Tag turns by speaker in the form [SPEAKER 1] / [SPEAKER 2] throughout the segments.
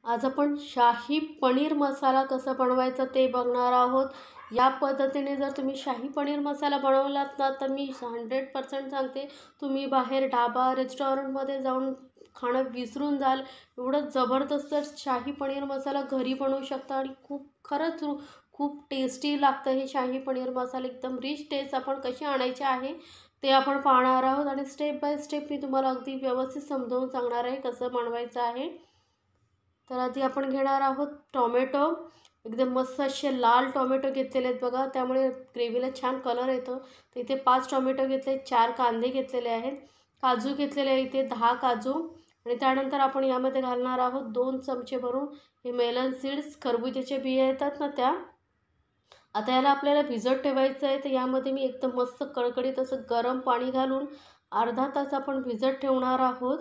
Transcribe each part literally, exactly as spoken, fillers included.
[SPEAKER 1] आज आपण शाही पनीर मसाला कसा बनवायचा ते बघणार आहोत। या पद्धतीने जर तुम्ही शाही पनीर मसाला बनवलात ना तर मी हंड्रेड पर्सेंट सांगते तुम्ही बाहेर ढाबा रेस्टॉरंटमध्ये जाऊन खाणं विसरून जाल। एवढं जबरदस्त शाही पनीर मसाला घरी बनवू शकता आणि खूप खरंच खूप टेस्टी लागतं हे शाही पनीर मसाला। एकदम रिच टेस्ट आपण कशी आणायची आहे ते आपण पाहणार आहोत आणि स्टेप बाय स्टेप मी तुम्हाला अगदी व्यवस्थित समजावून सांगणार आहे कसं बनवायचं आहे। तर आधी आपण घेणार आहोत टोमॅटो। एकदम मस्त असे लाल टोमॅटो घेतलेले आहेत बघा, त्यामुळे ग्रेव्हीला छान कलर येतो। तर इथे पाच टोमॅटो घेतले, चार कांदे घेतलेले आहेत, काजू घेतलेले आहे इथे दहा काजू आणि त्यानंतर आपण यामध्ये घालणार आहोत दोन चमचे भरून हे मेलन सीड्स, खरबुजाचे बिया येतात ना त्या। आता याला आपल्याला भिजत ठेवायचं आहे। तर यामध्ये मी एकदम मस्त कळकळीत असं गरम पाणी घालून अर्धा तास आपण भिजत ठेवणार आहोत।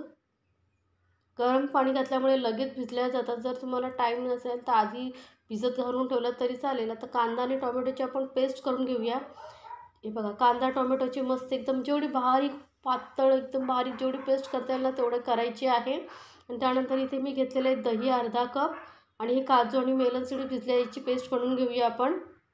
[SPEAKER 1] गरम पाणी घातल्यामुळे लगेच भिजल्या जातात। जर तुम्हाला टाईम नसेल तर आधी भिजत घालून ठेवलं तरी चालेल। आता कांदा आणि टोमॅटोची आपण पेस्ट करून घेऊया। हे बघा कांदा टोमॅटोची मस्त एकदम जेवढी बारीक पातळ एकदम बारीक जेवढी पेस्ट करता येईल ना तेवढे करायची आहे। आणि त्यानंतर इथे मी घेतलेले आहे दही अर्धा कप आणि हे काजू आणि मेलन सीड भिजल्याची पेस्ट बनवून घेऊया आपण।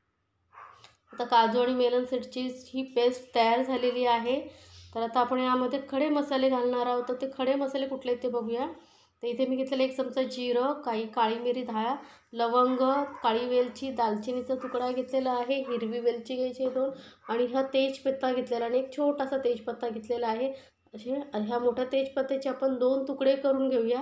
[SPEAKER 1] आता काजू आणि मेलन सीडची ही पेस्ट तयार झालेली आहे। तर आता आपण यामध्ये खडे मसाले घालणार आहोत। तर ते खडे मसाले कुठले ते बघूया। तर इथे मी घेतलेले एक चमचा जिरं, काही काळी मिरी दहा, लवंग, काळी वेलची, दालचिनीचा तुकडा घेतलेला आहे, हिरवी वेलची घ्यायची दोन आणि हा तेजपत्ता घेतलेला आणि एक छोटासा तेजपत्ता घेतलेला आहे। असे ह्या मोठ्या तेजपत्त्याचे आपण दोन तुकडे करून घेऊया,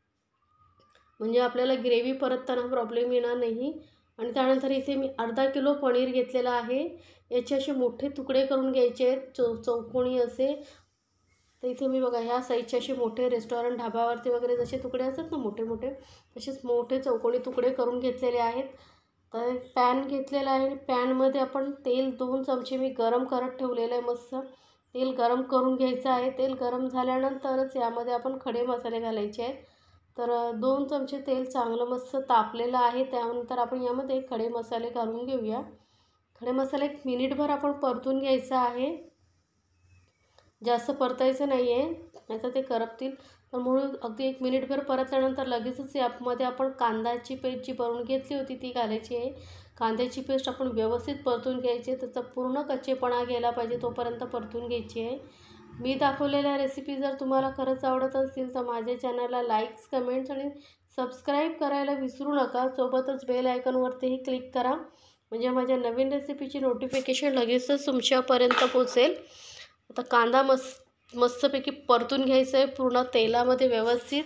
[SPEAKER 1] म्हणजे आपल्याला ग्रेव्ही परतताना प्रॉब्लेम येणार नाही। आणि त्यानंतर इथे मी अर्धा किलो पनीर घेतलेला आहे, याचे असे मोठे तुकडे करून घ्यायचे आहेत चौ चौकोनी असे। तर इथे मी बघा ह्या साईजचे असे मोठे रेस्टॉरंट ढाबावरती वगैरे जसे तुकडे असतात ना मोठे मोठे तसेच मोठे चौकोनी तुकडे करून घेतलेले आहेत। तर पॅन घेतलेला आहे, पॅनमध्ये आपण तेल दोन चमचे मी गरम करत ठेवलेलं आहे। मस्त तेल गरम करून घ्यायचं आहे। तेल गरम झाल्यानंतरच यामध्ये आपण खडे मसाले घालायचे आहेत। तर दोन चमचे तेल चांगलं मस्त तापलेलं आहे, त्यानंतर आपण यामध्ये खडे मसाले घालून घेऊया। खडे मसाले एक मिनिटभर आपण परतून घ्यायचं आहे, जास्त परतायचं नाही आहे नाहीतर ते करपतील। तर म्हणून अगदी एक मिनिटभर परतल्यानंतर लगेचच यामध्ये आपण कांद्याची पेस्ट जी बनवून घेतली होती ती घालायची आहे। कांद्याची पेस्ट आपण व्यवस्थित परतून घ्यायची, त्याचा पूर्ण कच्चेपणा गेला पाहिजे तोपर्यंत परतून घ्यायची आहे। मी दाखवलेल्या रेसिपी जर तुम्हाला खरंच आवडत असतील तर माझ्या चॅनलला लाईक्स, कमेंट्स आणि सबस्क्राईब करायला विसरू नका। सोबतच बेल आयकॉनवरतीही क्लिक करा, म्हणजे माझ्या नवीन रेसिपीची नोटिफिकेशन लगेचच तुमच्यापर्यंत पोहोचेल। आता कांदा मस्त मस्तपैकी परतून घ्यायचा आहे पूर्ण तेलामध्ये व्यवस्थित।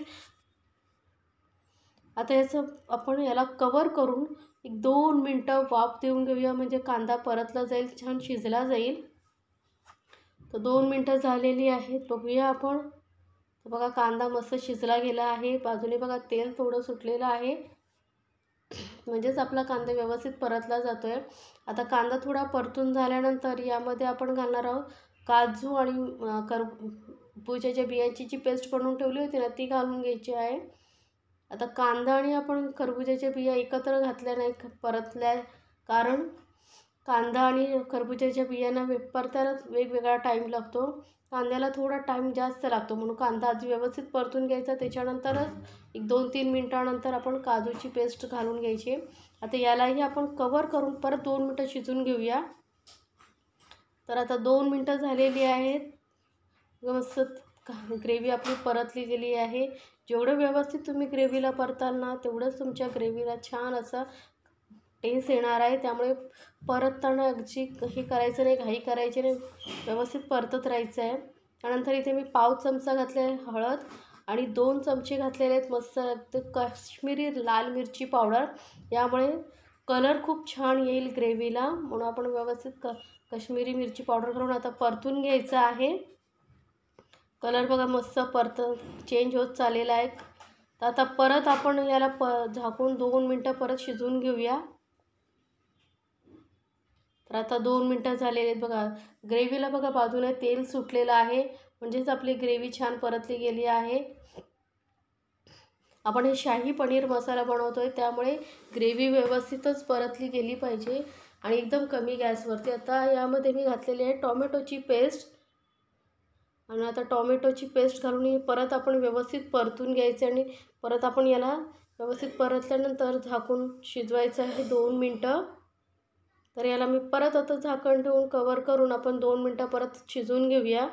[SPEAKER 1] आता याचं आपण याला कवर करून एक दोन मिनटं वाफ देऊन घेऊया, म्हणजे कांदा परतला जाईल, छान शिजला जाईल। तर दोन मिनटं झालेली आहेत, बघूया आपण। तर बघा कांदा मस्त शिजला गेला आहे, बाजूने बघा तेल थोडं सुटलेलं आहे, म्हणजेच आपला कांदा व्यवस्थित परतला जातो आहे। आता कांदा थोडा परतून झाल्यानंतर यामध्ये आपण घालणार आहोत काजू आणि खरबुजाच्या बियांची जी पेस्ट बनवून ठेवली होती ना ती घालून घ्यायची आहे। आता कांदा आणि आपण खरबुजाच्या बिया एकत्र घातल्या नाही परतल्या, कारण कांदा आणि खरबुजाच्या बियांना परतायला वेगवेगळा टाईम लागतो। कांद्याला थोडा टाईम जास्त लागतो, म्हणून कांदा आधी व्यवस्थित परतून घ्यायचा, त्याच्यानंतरच एक दोन तीन मिनटानंतर आपण काजूची पेस्ट घालून घ्यायची। आता यालाही आपण कवर करून परत दोन मिनटं शिजून घेऊया। तर आता दोन मिनटं झालेली आहेत, मस्त ग्रेव्ही आपली परतली गेली आहे। जेवढं व्यवस्थित तुम्ही ग्रेव्हीला परताल ना तेवढंच तुमच्या ग्रेव्हीला छान असा टेस्ट येणार आहे। त्यामुळे परतताना अगदी हे करायचं नाही, घाई करायची नाही, व्यवस्थित परतत राहायचं आहे। त्यानंतर इथे मी पाव चमचा घातले आहे हळद आणि दोन चमचे घातलेले आहेत मस्त काश्मीरी लाल मिरची पावडर, यामुळे कलर खूप छान येईल ग्रेव्हीला, म्हणून आपण व्यवस्थित क काश्मीरी मिरची पावडर घालून आता परतून घ्यायचं आहे। कलर बघा मस्त परत चेंज होत चाललेला आहे। तर आता परत आपण याला प झाकून दोन मिनटं परत शिजवून घेऊया। तर आता दोन मिनटं झालेले आहेत बघा, ग्रेव्हीला बघा बाजूने तेल सुटलेलं आहे, म्हणजेच आपली ग्रेव्ही छान परतली गेली आहे। आपण हे शाही पनीर मसाला बनवतो आहे त्यामुळे ग्रेव्ही व्यवस्थितच परतली गेली पाहिजे आणि एकदम कमी गॅसवरती। आता यामध्ये मी घातलेली आहे टोमॅटोची पेस्ट आणि आता टोमॅटोची पेस्ट घालून परत आपण व्यवस्थित परतून घ्यायचे आणि परत आपण याला व्यवस्थित परतल्यानंतर झाकून शिजवायचं आहे दोन मिनटं. तर याला मी परत आता झाकण ठेवून कवर करून आपण दोन मिनटं परत शिजवून घेऊया.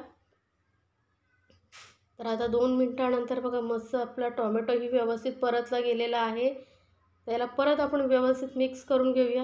[SPEAKER 1] तर आता दोन मिनटानंतर बघा मस्त आपला टोमॅटोही व्यवस्थित परतला गेलेला आहे. त्याला परत आपण व्यवस्थित मिक्स करून घेऊया.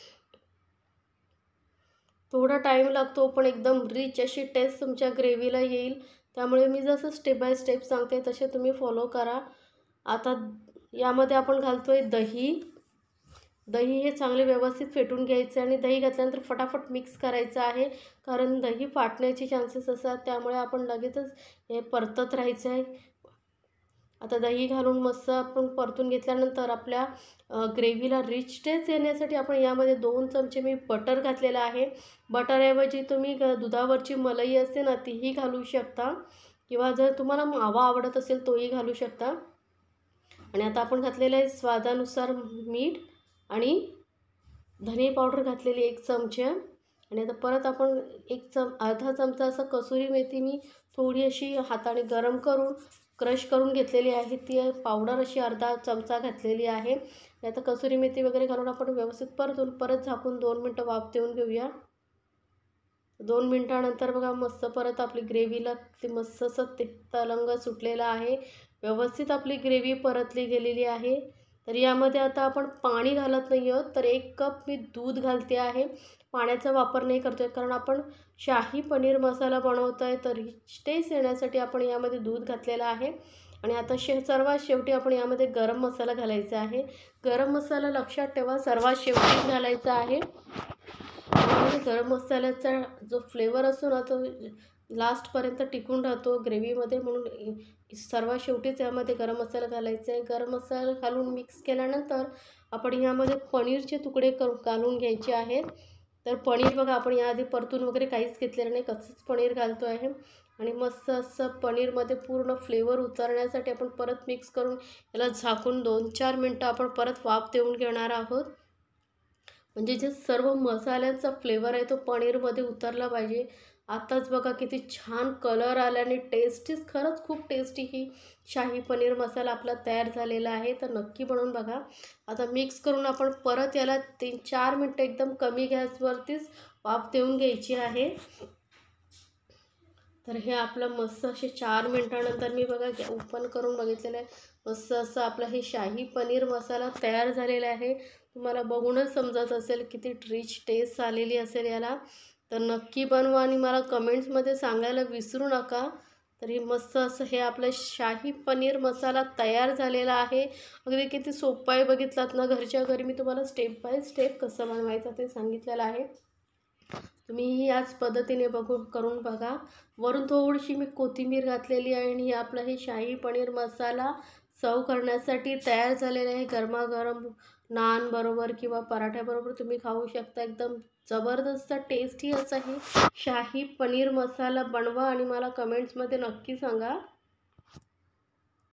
[SPEAKER 1] थोडा टाईम लागतो पण एकदम रिच अशी टेस्ट तुमच्या ग्रेव्हीला येईल. त्यामुळे मी जसं स्टेप बाय स्टेप सांगते तसे तुम्ही फॉलो करा. आता यामध्ये आपण घालतो आहे दही. दही हे चांगले व्यवस्थित फेटून घ्यायचे आणि दही घातल्यानंतर फटाफट मिक्स करायचं आहे, कारण दही फाटण्याचे चान्सेस असतात. त्यामुळे आपण लगेचच हे परतत राहायचं आहे. आता दही घालून मस्त आपण परतून घेतल्यानंतर आपल्या ग्रेव्हीला रिच टेस्ट येण्यासाठी आपण यामध्ये दोन चमचे मी बटर घातलेलं आहे. बटरऐवजी तुम्ही दुधावरची मलाई असते ना तीही घालू शकता, किंवा जर तुम्हाला मावा आवडत असेल तोही घालू शकता. आणि आता आपण घातलेलं आहे स्वादानुसार मीठ आणि धने पावडर घातलेली एक चमचा. आणि आता परत आपण एक चम अर्धा चमचा असं कसुरी मेथी मी थोडी अशी हाताने गरम करून क्रश करून घेतलेली आहे, ती पावडर अशी अर्धा चमचा घातलेली आहे. आता कसुरी मेथी वगैरे घालून आपण व्यवस्थित परतून परत झाकून दोन मिनटं वाफ देऊन घेऊया. दोन मिनटानंतर बघा मस्त परत आपली ग्रेव्हीला ते मस्त असं तलंग सुटलेला आहे. व्यवस्थित आपली ग्रेव्ही परतली गेलेली आहे. तर यामध्ये आता आपण पाणी घालत नाही आहोत, तर एक कप मी दूध घालते आहे. पाण्याचा वापर नाही करतो आहे, कारण आपण शाही पनीर मसाला बनवत आहे, तर टेस्ट येण्यासाठी आपण यामध्ये दूध घातलेला आहे. आणि आता शे सर्वात शेवटी आपण यामध्ये गरम मसाला घालायचा आहे. गरम मसाला लक्षात ठेवा सर्वात शेवटी घालायचा आहे. गरम मसाल्याचा जो फ्लेवर असतो ना तो लास्टपर्यंत टिकून राहतो ग्रेव्हीमध्ये, म्हणून सर्वात शेवटीच यामध्ये गरम मसाला घालायचा आहे. गरम मसाला घालून मिक्स केल्यानंतर आपण यामध्ये पनीरचे तुकडे करून घालून घ्यायचे आहेत. तर पनीर बघा आपण याआधी परतून वगैरे काहीच घेतलेलं नाही, कच्चंच पनीर घालतो आहे. आणि मस्त असं पनीरमध्ये पूर्ण फ्लेवर उतरण्यासाठी आपण परत मिक्स करून याला झाकून दोन चार मिनटं आपण परत वाफ देऊन घेणार आहोत. म्हणजे जे सर्व मसाल्यांचा फ्लेवर आहे तो पनीरमध्ये उतरला पाहिजे. आताच बघा किती छान कलर आल्याने टेस्टीच खरंच खूप टेस्टी ही शाही पनीर मसाला आपला तयार झालेला आहे. तर नक्की बनवून बघा. आता मिक्स करून आपण परत याला तीन चार मिनटं एकदम कमी गॅसवरतीच वाफ देऊन घ्यायची आहे. तर हे आपलं मस्त असे चार मिनटानंतर मी बघा ओपन करून बघितलेलं आहे. मस्त असं आपलं हे शाही पनीर मसाला तयार झालेला आहे. तुम्हाला बघूनच समजत असेल किती रिच टेस्ट आलेली असेल याला. तर नक्की बनवा आणि मला कमेंट्समध्ये सांगायला विसरू नका. तर हे मस्त असं हे आपलं शाही पनीर मसाला तयार झालेला आहे. अगदी किती सोपं आहे बघितलात ना. घरच्या घरी मी तुम्हाला स्टेप बाय स्टेप कसं बनवायचं ते सांगितलेलं आहे. तुम्ही याच पद्धतीने बघून करून बघा. वरून थोडीशी मी कोथिंबीर घातलेली आहे आणि आपलं हे शाही पनीर मसाला सर्व करण्यासाठी तयार झालेलं आहे. गरमागरम नान बरोबर किंवा पराठ्याबरोबर तुम्ही खाऊ शकता. एकदम जबरदस्त टेस्टी असं हे शाही पनीर मसाला बनवा आणि मला कमेंट्समध्ये नक्की सांगा.